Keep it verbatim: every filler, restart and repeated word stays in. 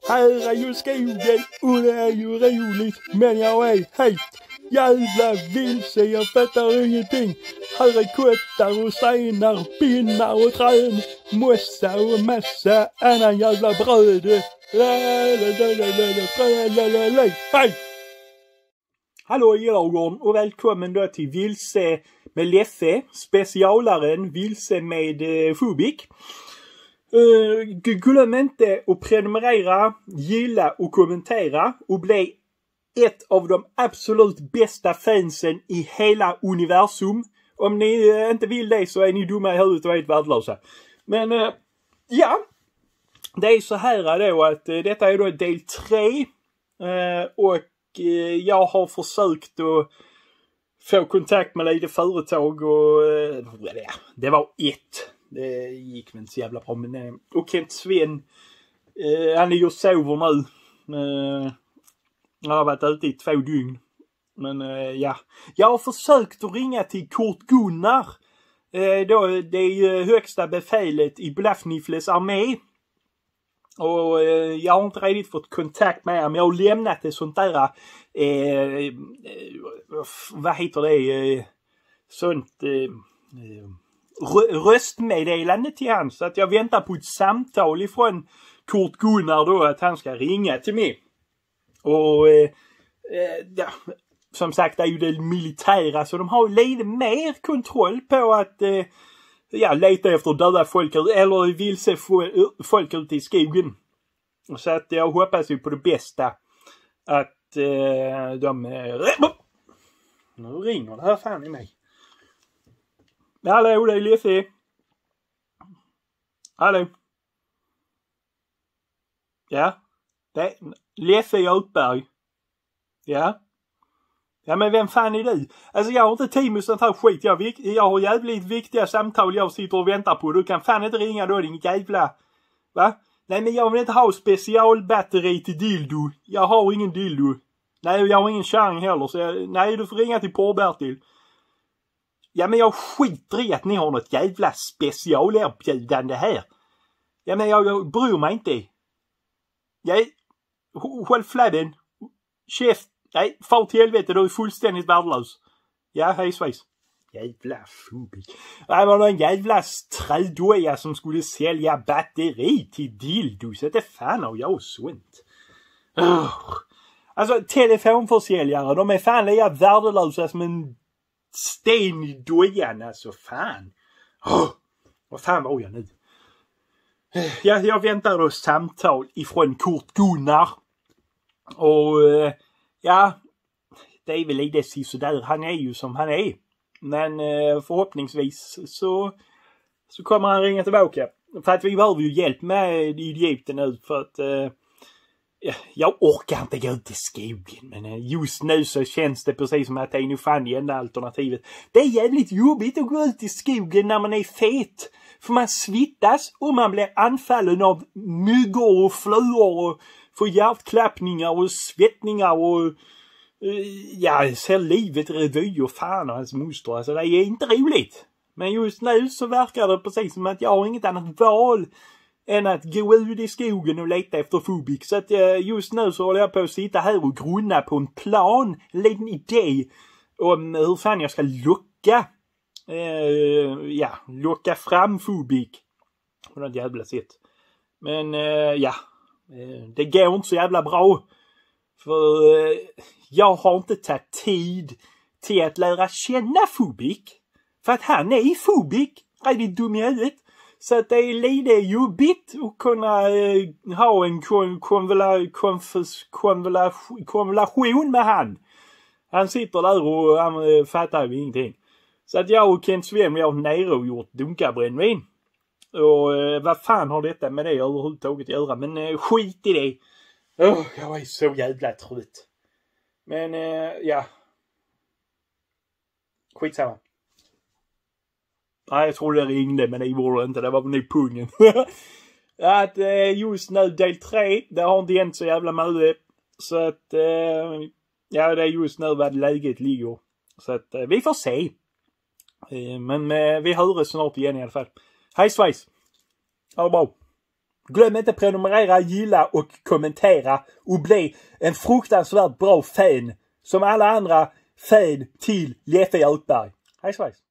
Här är ju skogen och det är ju roligt, men jag är helt jävla vilse, jag fattar ingenting. Här är kottar och stenar, pinnar och trän, mossa och massa annan jävla bröd. Hej! Hallå Gillagården och välkommen då till Vilse med Leffe, specialaren Vilse med eh, Fubik. Uh, glöm inte att prenumerera, gilla och kommentera och bli ett av de absolut bästa fansen i hela universum. Om ni uh, inte vill det så är ni dumma i huvudet och helt värdelösa. Men uh, ja, det är så här då att uh, detta är då del tre uh, och uh, jag har försökt att få kontakt med lite företag och uh, ja, det var ett. Det gick väl inte så jävla bra. Men, eh, och Kent Sven, eh, han ligger och sover nu. Eh, han har varit ute i två dygn. Men eh, ja, jag har försökt att ringa till Kurt Gunnar. Eh, då, det är ju högsta befälet i Blafnifles armé. Och eh, jag har inte riktigt fått kontakt med honom. Jag har lämnat ett sånt där, eh, eh, vad heter det, eh, sånt... Eh, eh, röstmeddelande till han, så att jag väntar på ett samtal ifrån Kurt Gunnar då att han ska ringa till mig. Och eh, ja, som sagt, det är ju det militära, så de har lite mer kontroll på att eh, ja, leta efter döda folk eller vilse folk ute i skogen. Så att jag hoppas ju på det bästa att eh, de eh, nu ringer det här fan i mig. Hallå, det är Leffe. Hallå. Ja. Det är Leffe Götberg. Ja. Ja, men vem fan är du? Alltså jag har inte tid med sånt här skit. Jag, jag har jävligt viktiga samtal jag sitter och väntar på. Du kan fan inte ringa då, din jävla... Va? Nej, men jag vill inte ha specialbatteri till dildo. Jag har ingen dildo. Nej, jag har ingen kärring heller. Så jag... Nej, du får ringa till Porr-Bertil. Ja, men jag skiter i att ni har något jävla specialerbjudande här. Ja, men jag, jag bryr mig inte. Jag håll fladden. Chef. Nej, far till helvete, du är fullständigt värdelös. Ja, hej svejs. Jävla fubik. Det var någon jävla trädoja som skulle sälja batteri till dildos. Det fan har jag sånt. Oh. Alltså, telefonförsäljare, de är fan lika värdelösa som en... sten i dojan, alltså fan. Oh, vad fan var jag nu? Ja, jag väntar då samtal ifrån Kurt Gunnar. Och ja, det är väl lite sådär. Han är ju som han är. Men förhoppningsvis så så kommer han ringa tillbaka. För att vi behöver ju hjälp med idioten nu. För att jag orkar inte gå ut i skogen, men just nu så känns det precis som att det är nog fan det enda alternativet. Det är jävligt jobbigt att gå ut i skogen när man är fet. För man svittas och man blir anfallen av myggor och flugor och får hjärtklappningar och svettningar och ja, ser livet revy och fan och hans moster. Alltså det är inte roligt. Men just nu så verkar det precis som att jag har inget annat val än att gå ut i skogen och leta efter Fubik. Så att just nu så håller jag på att sitta här och grunna på en plan, en liten idé om hur fan jag ska locka, eh, ja, locka fram Fubik på något jävla sätt. Men eh, ja, eh, det går inte så jävla bra. För eh, jag har inte tagit tid till att lära känna Fubik. För att han är Fubik, riktigt dum i huvudet. Så att det är lite jobbigt att kunna eh, ha en kon, konvela, konfus, konvela, konvelation med han. Han sitter där och han eh, fattar ju ingenting. Så att jag och Kent Sven har nere och gjort dunkabrännvin. Och eh, vad fan har detta med det överhuvudtaget att göra? Men eh, skit i det. Oh, jag är så jävla trött. Men eh, ja. Skitsamma. Nej, jag tror det ringde, men det gjorde inte. Det var väl nog pungen. Att eh, just nu del tre, det har inte hänt så jävla mycket. Så att, eh, ja, det är just nu vad läget ligger. Så att, eh, vi får se. Eh, men eh, vi hörs snart igen i alla fall. Hej svejs! Ha det bra! Glöm inte prenumerera, gilla och kommentera och bli en fruktansvärt bra fan som alla andra fan till Leffe Utberg. Hej svejs!